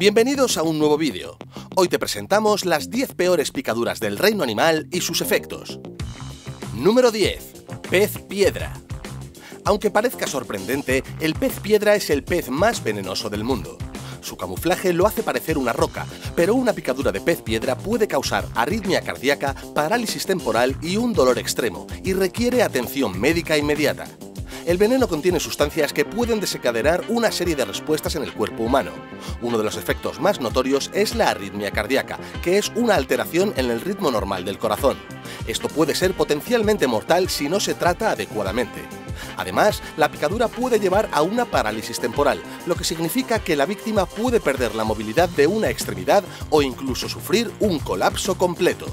Bienvenidos a un nuevo vídeo. Hoy te presentamos las 10 peores picaduras del reino animal y sus efectos. Número 10. Pez piedra. Aunque parezca sorprendente, el pez piedra es el pez más venenoso del mundo. Su camuflaje lo hace parecer una roca, pero una picadura de pez piedra puede causar arritmia cardíaca, parálisis temporal y un dolor extremo, y requiere atención médica inmediata. El veneno contiene sustancias que pueden desencadenar una serie de respuestas en el cuerpo humano. Uno de los efectos más notorios es la arritmia cardíaca, que es una alteración en el ritmo normal del corazón. Esto puede ser potencialmente mortal si no se trata adecuadamente. Además, la picadura puede llevar a una parálisis temporal, lo que significa que la víctima puede perder la movilidad de una extremidad o incluso sufrir un colapso completo.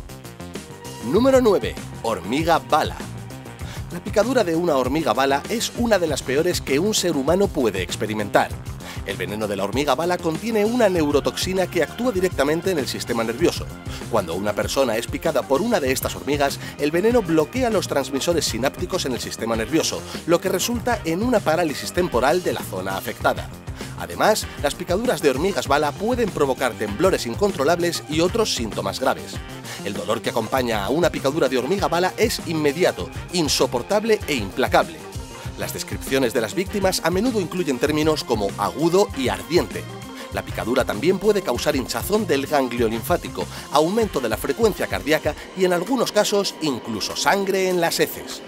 Número 9. Hormiga bala. La picadura de una hormiga bala es una de las peores que un ser humano puede experimentar. El veneno de la hormiga bala contiene una neurotoxina que actúa directamente en el sistema nervioso. Cuando una persona es picada por una de estas hormigas, el veneno bloquea los transmisores sinápticos en el sistema nervioso, lo que resulta en una parálisis temporal de la zona afectada. Además, las picaduras de hormigas bala pueden provocar temblores incontrolables y otros síntomas graves. El dolor que acompaña a una picadura de hormiga bala es inmediato, insoportable e implacable. Las descripciones de las víctimas a menudo incluyen términos como agudo y ardiente. La picadura también puede causar hinchazón del ganglio linfático, aumento de la frecuencia cardíaca y en algunos casos incluso sangre en las heces.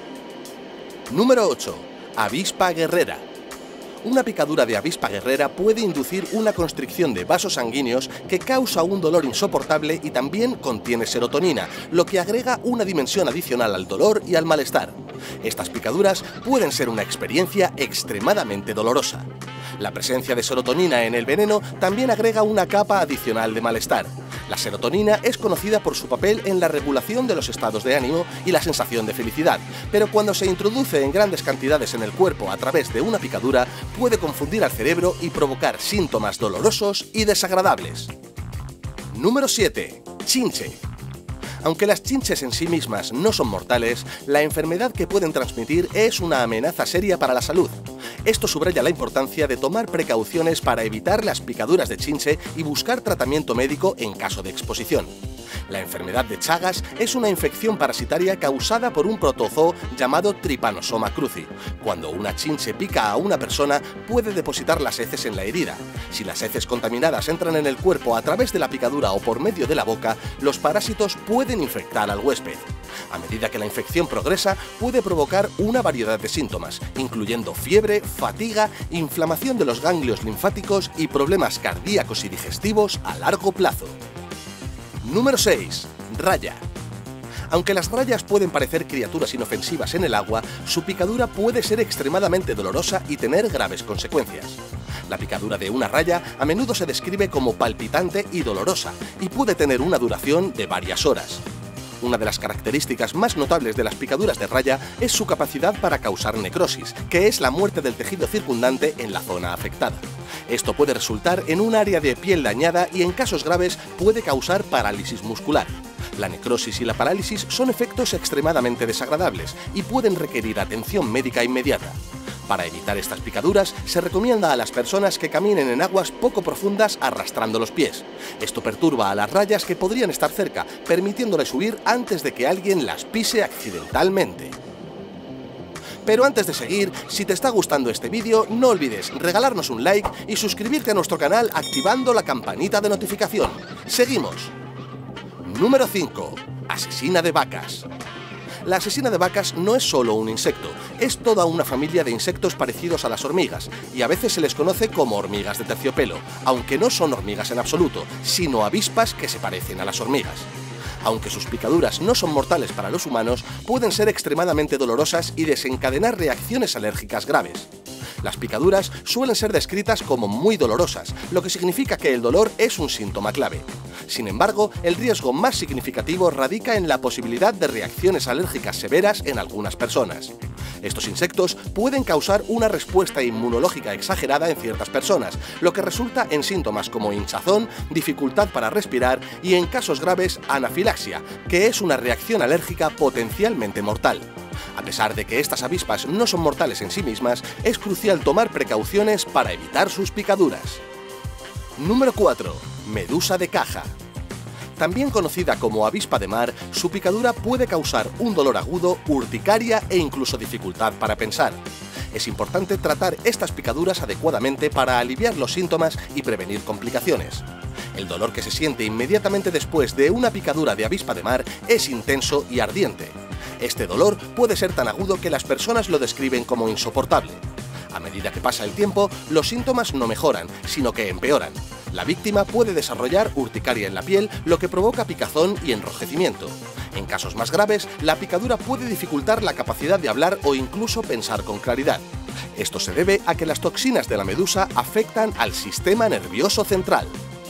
Número 8. Avispa guerrera. Una picadura de avispa guerrera puede inducir una constricción de vasos sanguíneos que causa un dolor insoportable y también contiene serotonina, lo que agrega una dimensión adicional al dolor y al malestar. Estas picaduras pueden ser una experiencia extremadamente dolorosa. La presencia de serotonina en el veneno también agrega una capa adicional de malestar. La serotonina es conocida por su papel en la regulación de los estados de ánimo y la sensación de felicidad, pero cuando se introduce en grandes cantidades en el cuerpo a través de una picadura, puede confundir al cerebro y provocar síntomas dolorosos y desagradables. Número 7. Chinche. Aunque las chinches en sí mismas no son mortales, la enfermedad que pueden transmitir es una amenaza seria para la salud. Esto subraya la importancia de tomar precauciones para evitar las picaduras de chinche y buscar tratamiento médico en caso de exposición. La enfermedad de Chagas es una infección parasitaria causada por un protozoo llamado Trypanosoma cruzi. Cuando una chinche pica a una persona, puede depositar las heces en la herida. Si las heces contaminadas entran en el cuerpo a través de la picadura o por medio de la boca, los parásitos pueden infectar al huésped. A medida que la infección progresa, puede provocar una variedad de síntomas, incluyendo fiebre, fatiga, inflamación de los ganglios linfáticos y problemas cardíacos y digestivos a largo plazo. Número 6. Raya. Aunque las rayas pueden parecer criaturas inofensivas en el agua, su picadura puede ser extremadamente dolorosa y tener graves consecuencias. La picadura de una raya a menudo se describe como palpitante y dolorosa, y puede tener una duración de varias horas. Una de las características más notables de las picaduras de raya es su capacidad para causar necrosis, que es la muerte del tejido circundante en la zona afectada. Esto puede resultar en un área de piel dañada y en casos graves puede causar parálisis muscular. La necrosis y la parálisis son efectos extremadamente desagradables y pueden requerir atención médica inmediata. Para evitar estas picaduras, se recomienda a las personas que caminen en aguas poco profundas arrastrando los pies. Esto perturba a las rayas que podrían estar cerca, permitiéndoles huir antes de que alguien las pise accidentalmente. Pero antes de seguir, si te está gustando este vídeo, no olvides regalarnos un like y suscribirte a nuestro canal activando la campanita de notificación. ¡Seguimos! Número 5. Asesina de vacas. La asesina de vacas no es solo un insecto, es toda una familia de insectos parecidos a las hormigas, y a veces se les conoce como hormigas de terciopelo, aunque no son hormigas en absoluto, sino avispas que se parecen a las hormigas. Aunque sus picaduras no son mortales para los humanos, pueden ser extremadamente dolorosas y desencadenar reacciones alérgicas graves. Las picaduras suelen ser descritas como muy dolorosas, lo que significa que el dolor es un síntoma clave. Sin embargo, el riesgo más significativo radica en la posibilidad de reacciones alérgicas severas en algunas personas. Estos insectos pueden causar una respuesta inmunológica exagerada en ciertas personas, lo que resulta en síntomas como hinchazón, dificultad para respirar y, en casos graves, anafilaxia, que es una reacción alérgica potencialmente mortal. A pesar de que estas avispas no son mortales en sí mismas, es crucial tomar precauciones para evitar sus picaduras. Número 4. Medusa de caja. También conocida como avispa de mar, su picadura puede causar un dolor agudo, urticaria e incluso dificultad para pensar. Es importante tratar estas picaduras adecuadamente para aliviar los síntomas y prevenir complicaciones. El dolor que se siente inmediatamente después de una picadura de avispa de mar es intenso y ardiente. Este dolor puede ser tan agudo que las personas lo describen como insoportable. A medida que pasa el tiempo, los síntomas no mejoran, sino que empeoran. La víctima puede desarrollar urticaria en la piel, lo que provoca picazón y enrojecimiento. En casos más graves, la picadura puede dificultar la capacidad de hablar o incluso pensar con claridad. Esto se debe a que las toxinas de la medusa afectan al sistema nervioso central.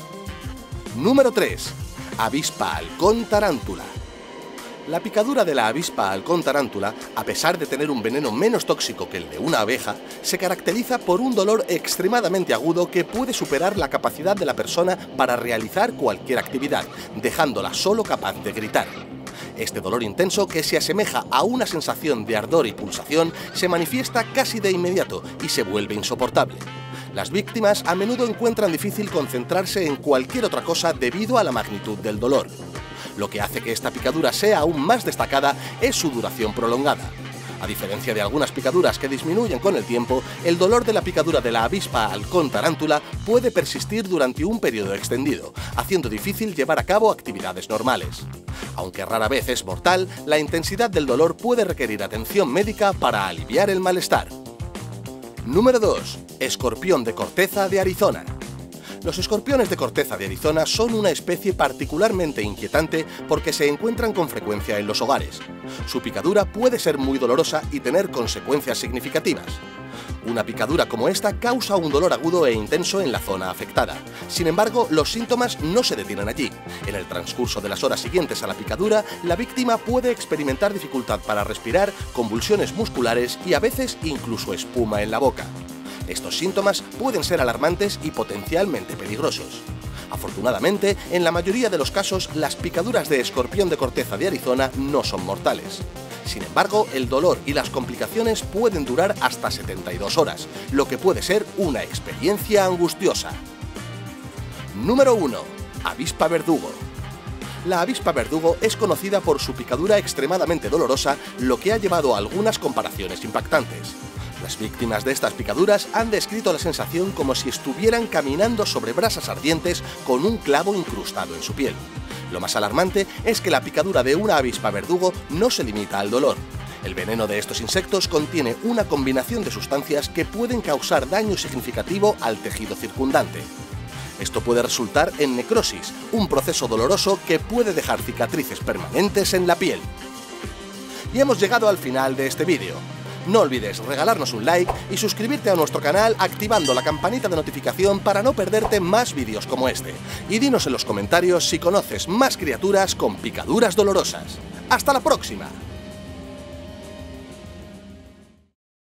Número 3. Avispa halcón tarántula. La picadura de la avispa halcón tarántula, a pesar de tener un veneno menos tóxico que el de una abeja, se caracteriza por un dolor extremadamente agudo que puede superar la capacidad de la persona para realizar cualquier actividad, dejándola solo capaz de gritar. Este dolor intenso, que se asemeja a una sensación de ardor y pulsación, se manifiesta casi de inmediato y se vuelve insoportable. Las víctimas a menudo encuentran difícil concentrarse en cualquier otra cosa debido a la magnitud del dolor. Lo que hace que esta picadura sea aún más destacada es su duración prolongada. A diferencia de algunas picaduras que disminuyen con el tiempo, el dolor de la picadura de la avispa halcón tarántula puede persistir durante un periodo extendido, haciendo difícil llevar a cabo actividades normales. Aunque rara vez es mortal, la intensidad del dolor puede requerir atención médica para aliviar el malestar. Número 2. Escorpión de corteza de Arizona. Los escorpiones de corteza de Arizona son una especie particularmente inquietante porque se encuentran con frecuencia en los hogares. Su picadura puede ser muy dolorosa y tener consecuencias significativas. Una picadura como esta causa un dolor agudo e intenso en la zona afectada. Sin embargo, los síntomas no se detienen allí. En el transcurso de las horas siguientes a la picadura, la víctima puede experimentar dificultad para respirar, convulsiones musculares y a veces incluso espuma en la boca. Estos síntomas pueden ser alarmantes y potencialmente peligrosos. Afortunadamente, en la mayoría de los casos, las picaduras de escorpión de corteza de Arizona no son mortales. Sin embargo, el dolor y las complicaciones pueden durar hasta 72 horas, lo que puede ser una experiencia angustiosa. Número 1. Avispa verdugo. La avispa verdugo es conocida por su picadura extremadamente dolorosa, lo que ha llevado a algunas comparaciones impactantes. Las víctimas de estas picaduras han descrito la sensación como si estuvieran caminando sobre brasas ardientes con un clavo incrustado en su piel. Lo más alarmante es que la picadura de una avispa verdugo no se limita al dolor. El veneno de estos insectos contiene una combinación de sustancias que pueden causar daño significativo al tejido circundante. Esto puede resultar en necrosis, un proceso doloroso que puede dejar cicatrices permanentes en la piel. Y hemos llegado al final de este vídeo. No olvides regalarnos un like y suscribirte a nuestro canal activando la campanita de notificación para no perderte más vídeos como este. Y dinos en los comentarios si conoces más criaturas con picaduras dolorosas. ¡Hasta la próxima!